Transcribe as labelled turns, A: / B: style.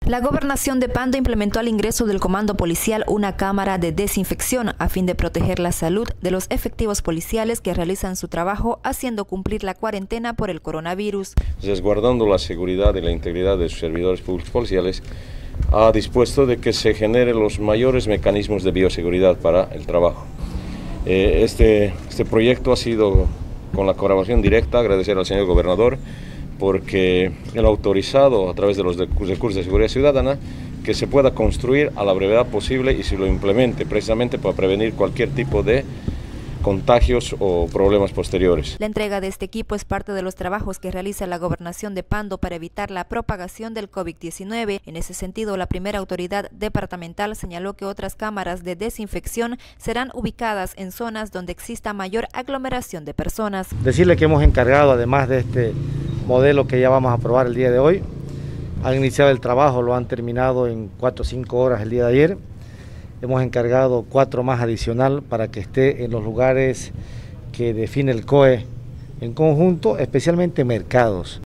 A: La Gobernación de Pando implementó al ingreso del comando policial una cámara de desinfección a fin de proteger la salud de los efectivos policiales que realizan su trabajo haciendo cumplir la cuarentena por el coronavirus.
B: Resguardando la seguridad y la integridad de sus servidores públicos policiales, ha dispuesto de que se generen los mayores mecanismos de bioseguridad para el trabajo. Este proyecto ha sido con la colaboración directa, agradecer al señor gobernador, porque él ha autorizado a través de los recursos de seguridad ciudadana que se pueda construir a la brevedad posible y se lo implemente precisamente para prevenir cualquier tipo de contagios o problemas posteriores.
A: La entrega de este equipo es parte de los trabajos que realiza la Gobernación de Pando para evitar la propagación del COVID-19. En ese sentido, la primera autoridad departamental señaló que otras cámaras de desinfección serán ubicadas en zonas donde exista mayor aglomeración de personas.
C: Decirle que hemos encargado, además de este modelo que ya vamos a probar el día de hoy, han iniciado el trabajo, lo han terminado en 4 o 5 horas el día de ayer. Hemos encargado 4 más adicional para que esté en los lugares que define el COE en conjunto, especialmente mercados.